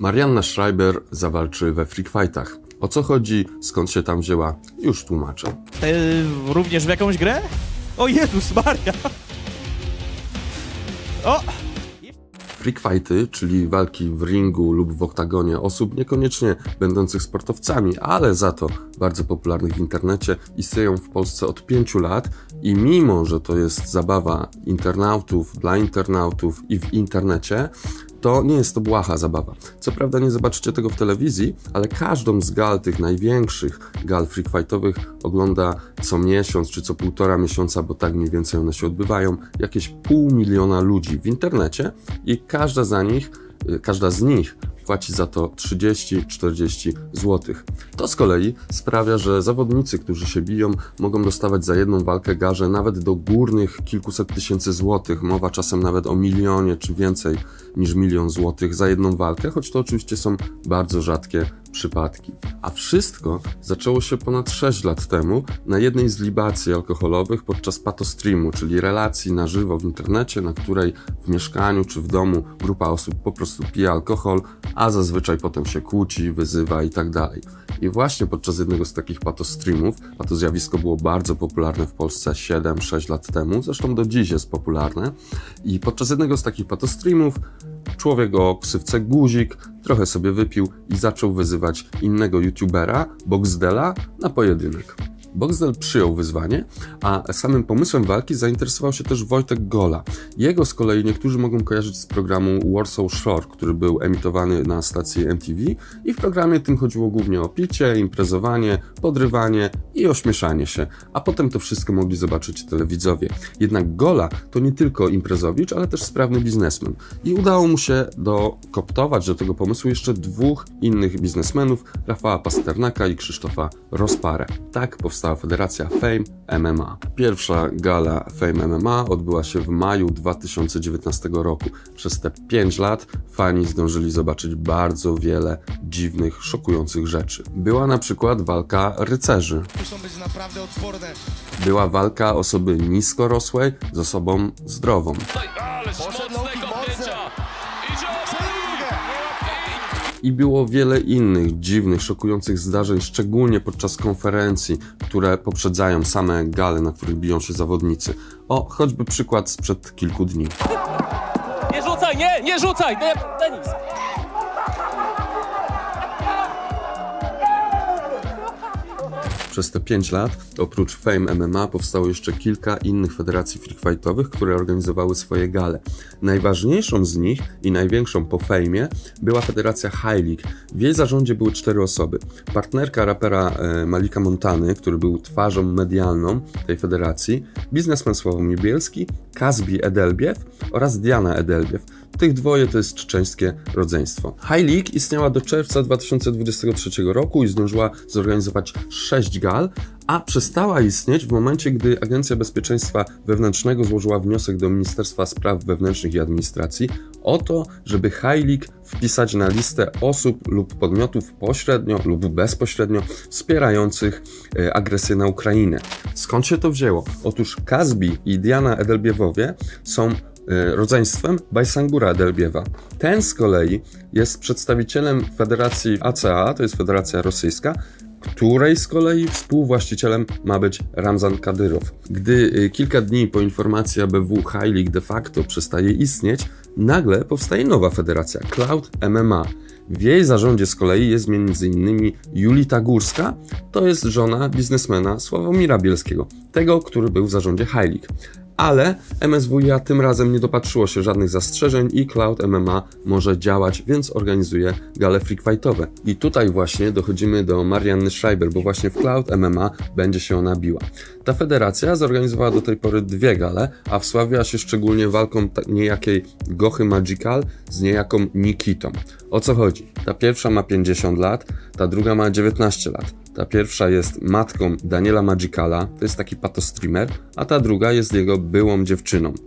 Marianna Schreiber zawalczy we Freak Fightach. O co chodzi, skąd się tam wzięła, już tłumaczę. Również w jakąś grę? O Jezus Maria! O! Freak Fighty, czyli walki w ringu lub w oktagonie osób niekoniecznie będących sportowcami, ale za to bardzo popularnych w internecie, istnieją w Polsce od 5 lat i mimo, że to jest zabawa internautów, dla internautów i w internecie, to nie jest to błaha zabawa. Co prawda nie zobaczycie tego w telewizji, ale każdą z gal, tych największych gal freak fightowych ogląda co miesiąc czy co 1,5 miesiąca, bo tak mniej więcej one się odbywają, jakieś 500 000 ludzi w internecie i każda z nich płaci za to 30-40 zł. To z kolei sprawia, że zawodnicy, którzy się biją, mogą dostawać za jedną walkę garze nawet do górnych kilkuset tysięcy złotych. Mowa czasem nawet o 1 000 000 czy więcej niż 1 000 000 złotych za jedną walkę, choć to oczywiście są bardzo rzadkie przypadki. A wszystko zaczęło się ponad 6 lat temu na jednej z libacji alkoholowych podczas patostreamu, czyli relacji na żywo w internecie, na której w mieszkaniu czy w domu grupa osób po prostu pije alkohol, a zazwyczaj potem się kłóci, wyzywa i tak dalej. I właśnie podczas jednego z takich patostreamów, a to zjawisko było bardzo popularne w Polsce 7-6 lat temu, zresztą do dziś jest popularne, i podczas jednego z takich patostreamów człowiek o ksywce Guzik trochę sobie wypił i zaczął wyzywać innego youtubera, Boxdela, na pojedynek. Boxdel przyjął wyzwanie, a samym pomysłem walki zainteresował się też Wojtek Gola. Jego z kolei niektórzy mogą kojarzyć z programu Warsaw Shore, który był emitowany na stacji MTV i w programie tym chodziło głównie o picie, imprezowanie, podrywanie i ośmieszanie się, a potem to wszystko mogli zobaczyć telewidzowie. Jednak Gola to nie tylko imprezowicz, ale też sprawny biznesmen i udało mu się dokoptować do tego pomysłu jeszcze 2 innych biznesmenów, Rafała Pasternaka i Krzysztofa Rozparę. Tak powstała Federacja Fame MMA. Pierwsza gala Fame MMA odbyła się w maju 2019 roku. Przez te 5 lat fani zdążyli zobaczyć bardzo wiele dziwnych, szokujących rzeczy. Była na przykład walka rycerzy. Muszą być naprawdę odporne. Była walka osoby niskorosłej z osobą zdrową. I było wiele innych dziwnych, szokujących zdarzeń, szczególnie podczas konferencji, które poprzedzają same gale, na których biją się zawodnicy. O, choćby przykład sprzed kilku dni. Nie rzucaj, nie rzucaj! Tenis! Przez te 5 lat, oprócz Fame MMA, powstało jeszcze kilka innych federacji freakfightowych, które organizowały swoje gale. Najważniejszą z nich i największą po Fame'ie była federacja High League. W jej zarządzie były 4 osoby. Partnerka rapera Malika Montany, który był twarzą medialną tej federacji, biznesmen Sławomir Bielski, Kazbi Edelbiew oraz Diana Edelbiew. Tych dwoje to jest czeczeńskie rodzeństwo. High League istniała do czerwca 2023 roku i zdążyła zorganizować 6 gal, a przestała istnieć w momencie, gdy Agencja Bezpieczeństwa Wewnętrznego złożyła wniosek do Ministerstwa Spraw Wewnętrznych i Administracji o to, żeby High League wpisać na listę osób lub podmiotów pośrednio lub bezpośrednio wspierających agresję na Ukrainę. Skąd się to wzięło? Otóż Kazbi i Diana Edelbiewowie są rodzeństwem Bajsangura Edelbiewa. Ten z kolei jest przedstawicielem Federacji ACA, to jest Federacja Rosyjska, której z kolei współwłaścicielem ma być Ramzan Kadyrow. Gdy kilka dni po informacji ABW High League de facto przestaje istnieć, nagle powstaje nowa federacja, Cloud MMA. W jej zarządzie z kolei jest m.in. Julita Górska, to jest żona biznesmena Sławomira Bielskiego, tego, który był w zarządzie High League. Ale MSWiA tym razem nie dopatrzyło się żadnych zastrzeżeń i Cloud MMA może działać, więc organizuje gale freakfightowe. I tutaj właśnie dochodzimy do Marianny Schreiber, bo właśnie w Cloud MMA będzie się ona biła. Ta federacja zorganizowała do tej pory 2 gale, a wsławiła się szczególnie walką niejakiej Gochy Magical z niejaką Nikitą. O co chodzi? Ta pierwsza ma 50 lat, ta druga ma 19 lat. Ta pierwsza jest matką Daniela Magicala, to jest taki patostreamer, a ta druga jest jego byłą dziewczyną.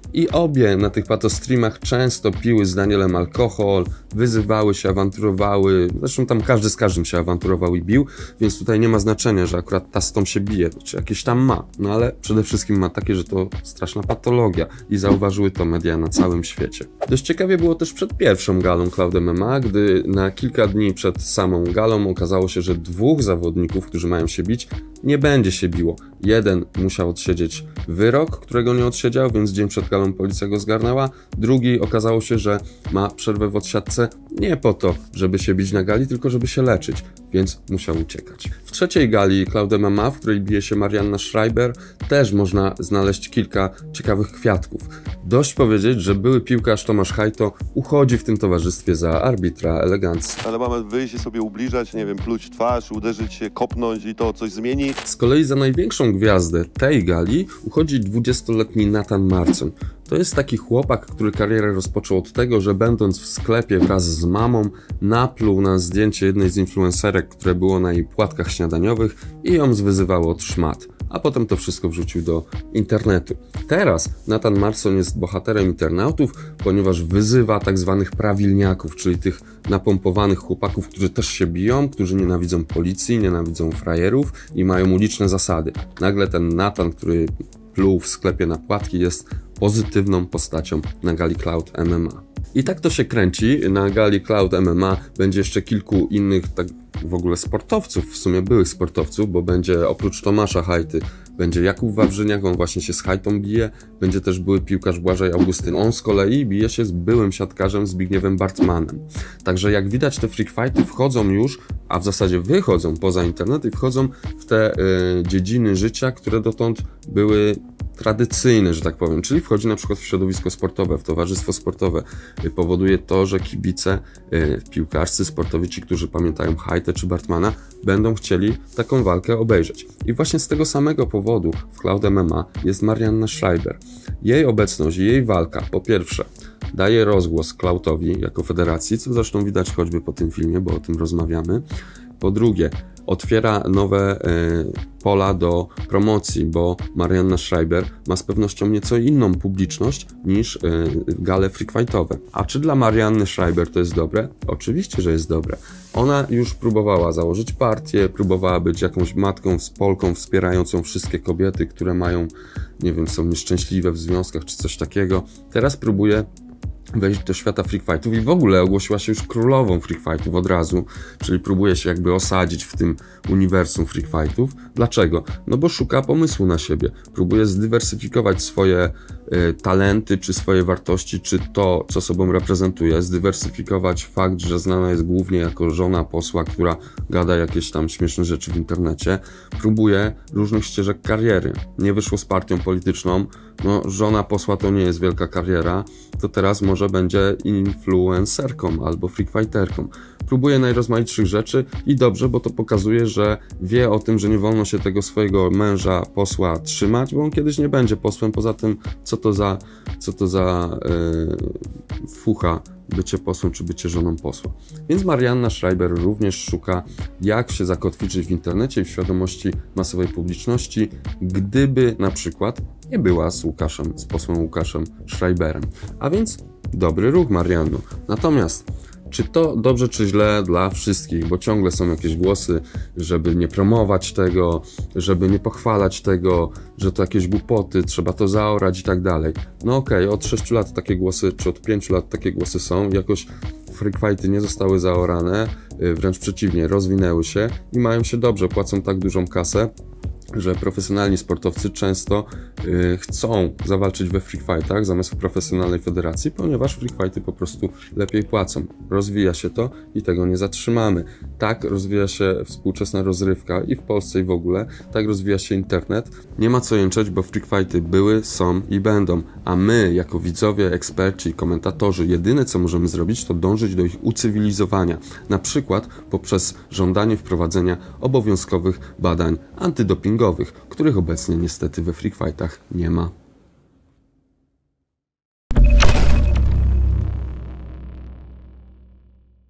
I obie na tych patostreamach często piły z Danielem alkohol, wyzywały się, awanturowały, zresztą tam każdy z każdym się awanturował i bił, więc tutaj nie ma znaczenia, że akurat ta z tą się bije, czy jakieś tam ma, no ale przede wszystkim ma takie, że to straszna patologia i zauważyły to media na całym świecie. Dość ciekawie było też przed pierwszą galą Cloud MMA, gdy na kilka dni przed samą galą okazało się, że dwóch zawodników, którzy mają się bić, nie będzie się biło. Jeden musiał odsiedzieć wyrok, którego nie odsiedział, więc dzień przed galą policja go zgarnęła. Drugi okazało się, że ma przerwę w odsiadce nie po to, żeby się bić na gali, tylko żeby się leczyć, więc musiał uciekać. W trzeciej gali Cloud MMA, w której bije się Marianna Schreiber, też można znaleźć kilka ciekawych kwiatków. Dość powiedzieć, że były piłkarz Tomasz Hajto uchodzi w tym towarzystwie za arbitra elegancki. Ale mamy wyjść i sobie ubliżać, nie wiem, pluć w twarz, uderzyć się, kopnąć i to coś zmieni. Z kolei za największą gwiazdę tej gali uchodzi 20-letni Nathan Marcon. To jest taki chłopak, który karierę rozpoczął od tego, że będąc w sklepie wraz z mamą, napluł na zdjęcie jednej z influencerek, które było na jej płatkach śniadaniowych i ją zwyzywało od szmat. A potem to wszystko wrzucił do internetu. Teraz Nathan Marcon jest bohaterem internautów, ponieważ wyzywa tak zwanych prawilniaków, czyli tych napompowanych chłopaków, którzy też się biją, którzy nienawidzą policji, nienawidzą frajerów i mają uliczne zasady. Nagle ten Nathan, który pluł w sklepie na płatki, jest pozytywną postacią na gali Cloud MMA. I tak to się kręci. Na gali Cloud MMA będzie jeszcze kilku innych tak w ogóle sportowców, w sumie byłych sportowców, bo będzie oprócz Tomasza Hajty, będzie Jakub Wawrzyniak, on właśnie się z Hajtą bije, będzie też były piłkarz Błażej Augustyn. On z kolei bije się z byłym siatkarzem Zbigniewem Bartmanem. Także jak widać, te freak fighty wchodzą już, a w zasadzie wychodzą poza internet i wchodzą w te dziedziny życia, które dotąd były tradycyjne, że tak powiem, czyli wchodzi na przykład w środowisko sportowe, w towarzystwo sportowe. Powoduje to, że kibice, piłkarscy, sportowi, ci, którzy pamiętają Hajtę czy Bartmana, będą chcieli taką walkę obejrzeć. I właśnie z tego samego powodu w Cloud MMA jest Marianna Schreiber. Jej obecność i jej walka, po pierwsze, daje rozgłos Cloudowi jako federacji, co zresztą widać choćby po tym filmie, bo o tym rozmawiamy. Po drugie, otwiera nowe pola do promocji, bo Marianna Schreiber ma z pewnością nieco inną publiczność niż gale freakfightowe. A czy dla Marianny Schreiber to jest dobre? Oczywiście, że jest dobre. Ona już próbowała założyć partię, próbowała być jakąś matką z Polką wspierającą wszystkie kobiety, które mają, nie wiem, są nieszczęśliwe w związkach czy coś takiego. Teraz próbuje wejść do świata freakfightów i w ogóle ogłosiła się już królową freakfightów od razu, czyli próbuje się jakby osadzić w tym uniwersum freakfightów. Dlaczego? No bo szuka pomysłu na siebie, próbuje zdywersyfikować swoje talenty, czy swoje wartości, czy to, co sobą reprezentuje, zdywersyfikować fakt, że znana jest głównie jako żona posła, która gada jakieś tam śmieszne rzeczy w internecie, próbuje różnych ścieżek kariery. Nie wyszło z partią polityczną, no żona posła to nie jest wielka kariera, to teraz może będzie influencerką albo freakfighterką. Próbuje najrozmaitszych rzeczy i dobrze, bo to pokazuje, że wie o tym, że nie wolno się tego swojego męża posła trzymać, bo on kiedyś nie będzie posłem. Poza tym, co to za fucha bycie posłem czy bycie żoną posła. Więc Marianna Schreiber również szuka, jak się zakotwiczyć w internecie i w świadomości masowej publiczności, gdyby na przykład nie była z posłem Łukaszem Schreiberem. A więc dobry ruch, Marianno. Natomiast czy to dobrze, czy źle dla wszystkich, bo ciągle są jakieś głosy, żeby nie promować tego, żeby nie pochwalać tego, że to jakieś głupoty, trzeba to zaorać i tak dalej. No okej, od 6 lat takie głosy, czy od 5 lat takie głosy są, jakoś freakfighty nie zostały zaorane, wręcz przeciwnie, rozwinęły się i mają się dobrze, płacą tak dużą kasę, że profesjonalni sportowcy często chcą zawalczyć we freakfightach zamiast w profesjonalnej federacji, ponieważ freakfighty po prostu lepiej płacą. Rozwija się to i tego nie zatrzymamy. Tak rozwija się współczesna rozrywka i w Polsce i w ogóle, tak rozwija się internet. Nie ma co jęczeć, bo freakfighty były, są i będą, a my jako widzowie, eksperci, komentatorzy, jedyne co możemy zrobić, to dążyć do ich ucywilizowania, na przykład poprzez żądanie wprowadzenia obowiązkowych badań antydopingowych, których obecnie niestety we freakfightach nie ma.